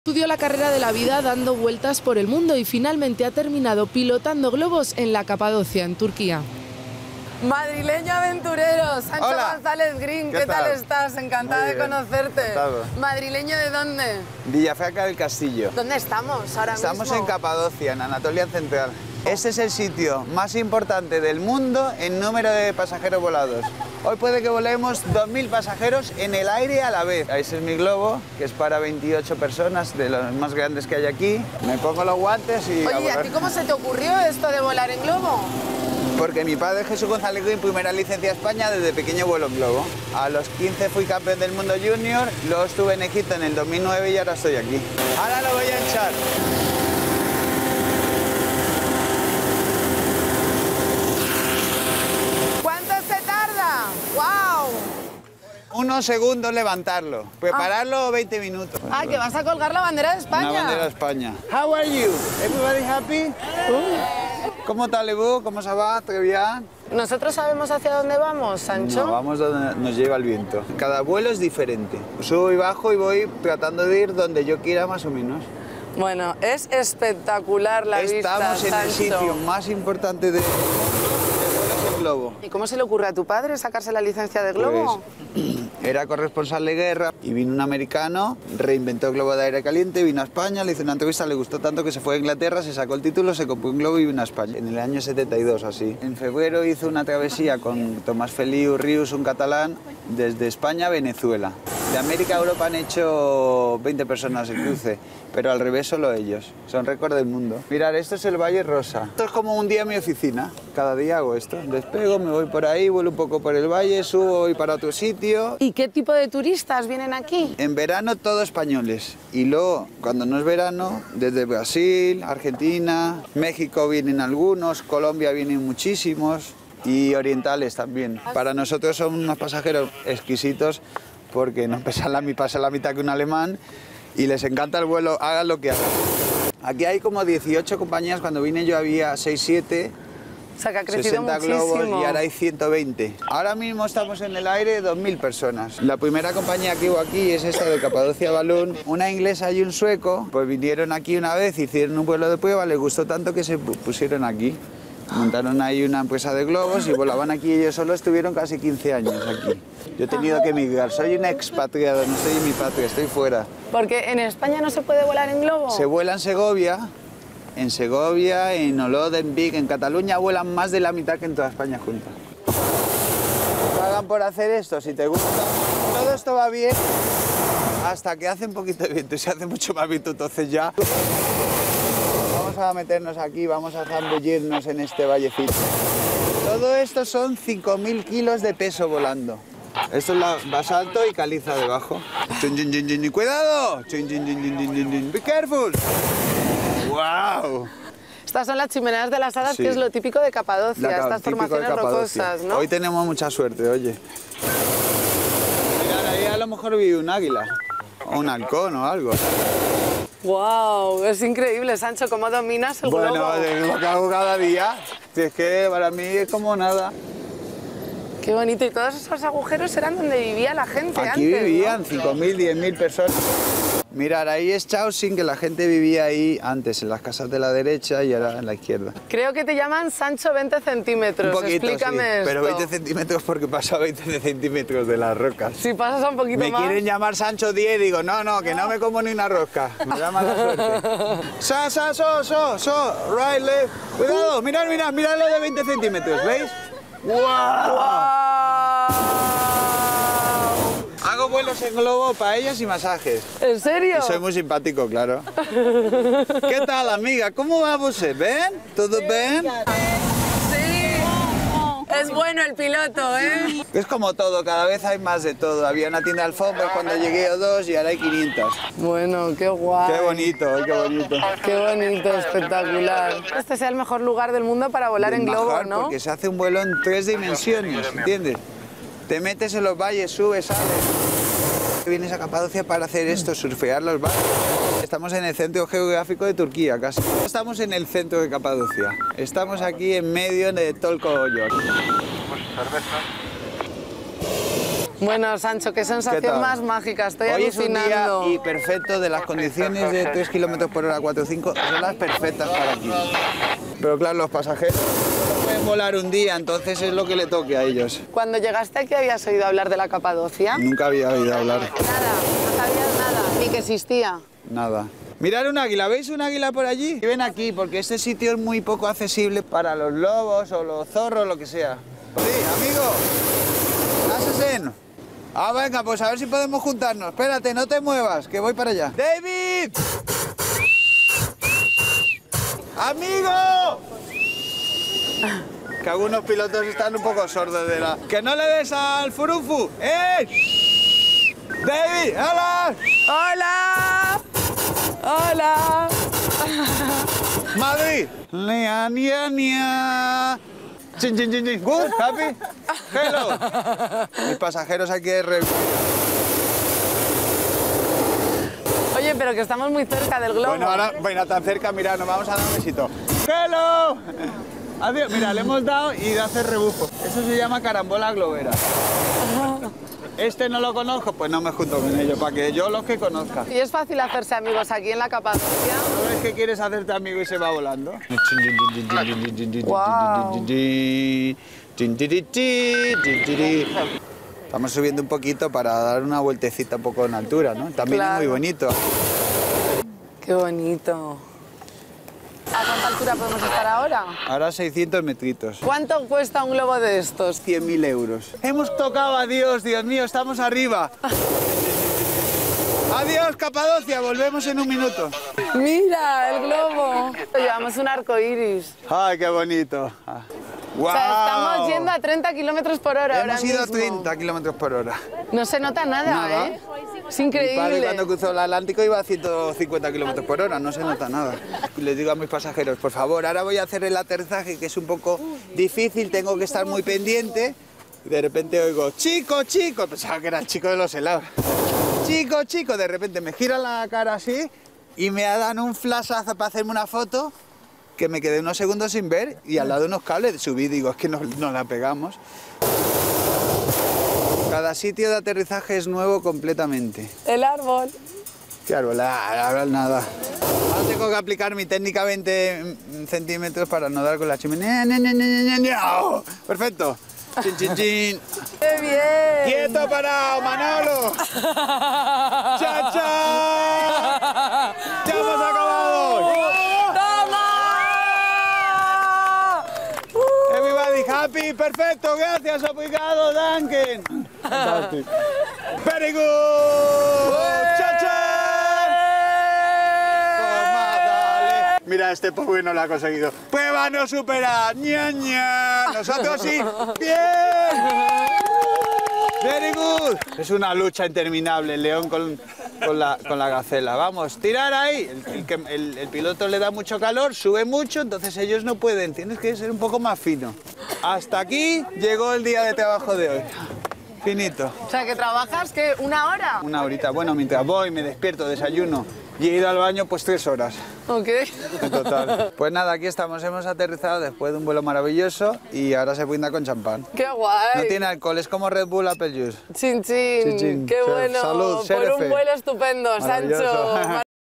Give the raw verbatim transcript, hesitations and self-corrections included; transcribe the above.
Estudió la carrera de la vida dando vueltas por el mundo y finalmente ha terminado pilotando globos en la Capadocia, en Turquía. Madrileño aventurero, Sancho Hola. González Green, ¿qué, ¿Qué tal? tal? estás? Encantada de Muy bien, conocerte. encantado. ¿Madrileño de dónde? Villafranca del Castillo. ¿Dónde estamos ahora Estamos mismo? en Capadocia, en Anatolia Central. Este es el sitio más importante del mundo en número de pasajeros volados. Hoy puede que volemos dos mil pasajeros en el aire a la vez. Ese es mi globo, que es para veintiocho personas, de los más grandes que hay aquí. Me pongo los guantes y Oye, a ¿y a volar. ti cómo se te ocurrió esto de volar en globo? Porque mi padre Jesús González Green, primera licencia a España, desde pequeño vuelo en globo. A los quince fui campeón del mundo junior, luego estuve en Egipto en el dos mil nueve y ahora estoy aquí. Ahora lo voy a echar. ¿Cuánto se tarda? ¡Wow! Unos segundos levantarlo, prepararlo veinte minutos. Ah, que vas a colgar la bandera de España. Una bandera de España. How are you? Everybody happy? ¿Cómo talibú? ¿Cómo se va? ¿Todo bien? ¿Nosotros sabemos hacia dónde vamos, Sancho? No, vamos donde nos lleva el viento. Cada vuelo es diferente. Subo y bajo y voy tratando de ir donde yo quiera más o menos. Bueno, es espectacular la Estamos vista, en el Sancho. sitio más importante de... de vuelos en globo. ¿Y cómo se le ocurre a tu padre sacarse la licencia de globo? Pues, era corresponsal de guerra y vino un americano, reinventó el globo de aire caliente, vino a España, le hizo una entrevista, le gustó tanto que se fue a Inglaterra, se sacó el título, se compró un globo y vino a España. En el año setenta y dos, así. En febrero hizo una travesía con Tomás Feliu Rius, un catalán, desde España a Venezuela. De América a Europa han hecho veinte personas el cruce, pero al revés solo ellos. Son récord del mundo. Mirad, esto es el Valle Rosa. Esto es como un día en mi oficina. Cada día hago esto. Despego, me voy por ahí, vuelo un poco por el valle, subo, voy para otro sitio. ¿Y qué tipo de turistas vienen aquí? En verano todo españoles y luego cuando no es verano desde Brasil, Argentina, México vienen algunos, Colombia vienen muchísimos y orientales también. Para nosotros son unos pasajeros exquisitos porque no pesan la, pesan la mitad que un alemán y les encanta el vuelo, hagan lo que hagan. Aquí hay como dieciocho compañías, cuando vine yo había seis, siete. O sea, que ha crecido sesenta muchísimo. globos y ahora hay ciento veinte. Ahora mismo estamos en el aire dos mil personas. La primera compañía que hubo aquí es esta de Capadocia Balloon. Una inglesa y un sueco, pues vinieron aquí una vez, hicieron un vuelo de prueba, les gustó tanto que se pusieron aquí. Montaron ahí una empresa de globos y volaban aquí ellos solo, estuvieron casi quince años aquí. Yo he tenido que emigrar, soy un expatriado, no estoy en mi patria, estoy fuera. Porque en España no se puede volar en globo. Se vuela en Segovia. En Segovia, en Olot, en Vic, en Cataluña vuelan más de la mitad que en toda España junta. Pagan por hacer esto, si te gusta. Todo esto va bien hasta que hace un poquito de viento y se hace mucho más viento, entonces ya... Vamos a meternos aquí, vamos a zambullirnos en este vallecito. Todo esto son cinco mil kilos de peso volando. Esto es la basalto y caliza debajo. Chun, chun, chun, chun, ¡cuidado! Chun, chun, chun, chun, chun, chun, ¡be careful! ¡Wow! Estas son las chimeneas de las hadas, Sí. que es lo típico de Capadocia, La, estas típico de formaciones Capadocia. rocosas, ¿no? Hoy tenemos mucha suerte, oye. Mirad, ahí a lo mejor vive un águila, o un halcón o algo. ¡Wow! Es increíble, Sancho, cómo dominas el Bueno, globo. es lo que hago cada día. Si es que para mí es como nada. Qué bonito. Y todos esos agujeros eran donde vivía la gente Aquí antes, vivían ¿no? cinco mil, diez mil personas. Mirad, ahí es Chausing, que la gente vivía ahí antes, en las casas de la derecha y ahora en la izquierda. Creo que te llaman Sancho veinte centímetros. Un poquito, Explícame sí, esto. pero veinte centímetros porque paso a veinte centímetros de las rocas. Si pasas a un poquito Me más... quieren llamar Sancho diez, digo, no, no, que no me como ni una rosca. Me da mala suerte. Sa, sa, so, so, so, right, left. Cuidado, mirad, mirad, mirad lo de veinte centímetros, ¿veis? ¡Wow! ¡Wow! Hago vuelos en globo, paellas y masajes. ¿En serio? Y soy muy simpático, claro. ¿Qué tal, amiga? ¿Cómo va usted? ¿Ven? ¿Todo bien? Sí. Es bueno el piloto, ¿eh? Es como todo, cada vez hay más de todo. Había una tienda de alfombras cuando llegué o dos y ahora hay quinientas. Bueno, qué guay. Qué bonito, qué bonito. Qué bonito, espectacular. Este sea el mejor lugar del mundo para volar en globo, Mejor, ¿no? porque se hace un vuelo en tres dimensiones, ¿entiendes? Te metes en los valles, subes, sales. Vienes a Capadocia para hacer esto, surfear los valles. Estamos en el centro geográfico de Turquía, casi. Estamos en el centro de Capadocia. Estamos aquí en medio de Tolkoyok. Bueno, Sancho, qué ¿Qué sensación tal? más mágica, estoy Hoy es un día alucinando. y perfecto, de las condiciones de tres kilómetros por hora, cuatro o cinco, son las perfectas para aquí. Pero claro, los pasajeros no pueden volar un día, entonces es lo que le toque a ellos. Cuando llegaste aquí, ¿habías oído hablar de la Capadocia? Nunca había oído hablar, Nada, no sabías nada, ni que existía. nada. Mirad un águila, ¿veis un águila por allí? Y ven aquí, porque este sitio es muy poco accesible para los lobos o los zorros, lo que sea. Sí, amigo, ¿haces? Ah, venga, pues a ver si podemos juntarnos. Espérate, no te muevas, que voy para allá. ¡David! ¡Amigo! Que algunos pilotos están un poco sordos de la... ¡Que no le des al furufu! ¡Eh! ¡David! ¡Hola! ¡Hola! ¡Hola! ¡Madrid! ¡Nia, nia, nia! ¡Chin, chin, chin, chin! ¿Good? ¿Happy? ¡Hello! Mis pasajeros hay que... Re... Oye, pero que estamos muy cerca del globo. Bueno, ahora, bueno, tan cerca, mira, nos vamos a dar un besito. ¡Hello! Adiós. Mira, le hemos dado y hace rebufo. Eso se llama carambola globera. Este no lo conozco, pues no me junto con ellos, para que yo los que conozca. ¿Y es fácil hacerse amigos aquí en la Capadocia? ¿No ves que quieres hacerte amigo y se va volando? Guau. Estamos subiendo un poquito para dar una vueltecita un poco en altura, ¿no? También Claro. es muy bonito. ¡Qué bonito! ¿A cuánta altura podemos estar ahora? Ahora seiscientos metritos. ¿Cuánto cuesta un globo de estos? cien mil euros. Hemos tocado a Dios, Dios mío, estamos arriba. Adiós, Capadocia, volvemos en un minuto. ¡Mira, el globo! Llevamos un arco iris. Ay, qué bonito. Ah. ¡Guau! O sea, estamos yendo a treinta kilómetros por hora ahora Hemos ido a mismo. treinta kilómetros por hora. No se nota nada, Nada. ¿eh? Es Mi padre increíble. cuando cruzó el Atlántico iba a ciento cincuenta kilómetros por hora, no se nota nada. Y les digo a mis pasajeros, por favor, ahora voy a hacer el aterrizaje, que es un poco difícil, tengo que estar muy pendiente. Y de repente oigo, chico, chico, pensaba que era el chico de los helados. Chico, chico, de repente me giran la cara así y me dan un flashazo para hacerme una foto que me quedé unos segundos sin ver y al lado de unos cables subí, digo, es que nos, nos la pegamos. Cada sitio de aterrizaje es nuevo completamente. El árbol. ¿Qué árbol? Ah, árbol nada. Ahora tengo que aplicar mi técnica veinte centímetros para no dar con la chimenea. Ne, ne, ne, ne, ne. ¡Oh! Perfecto. Chin, chin, chin. ¡Qué bien! ¡Quieto, parado, Manolo! ¡Cha, cha! ¡Ya hemos acabado! ¡Toma! Everybody happy, perfecto, gracias, obrigado, Duncan. Fantastic. Very good. ¡Cha, cha! Toma, dale. Mira, este pobre no lo ha conseguido. Prueba no supera. Ña, ña. Nosotros sí. Bien. Very good. Es una lucha interminable el león con, con, la, con la gacela. Vamos, tirar ahí. El, el, que- el- el piloto le da mucho calor, sube mucho, entonces ellos no pueden. Tienes que ser un poco más fino. Hasta aquí llegó el día de trabajo de hoy. Finito. O sea, que trabajas, ¿qué? ¿Una hora? Una horita. Bueno, mientras voy, me despierto, desayuno y he ido al baño, pues tres horas Ok. en total. Pues nada, aquí estamos. Hemos aterrizado después de un vuelo maravilloso y ahora se brinda con champán. ¡Qué guay! No tiene alcohol, es como Red Bull Apple Juice. Chin, chin. Chin, chin. ¡Qué bueno! Salud, Por Sherife. un vuelo estupendo, Maravilloso. Sancho.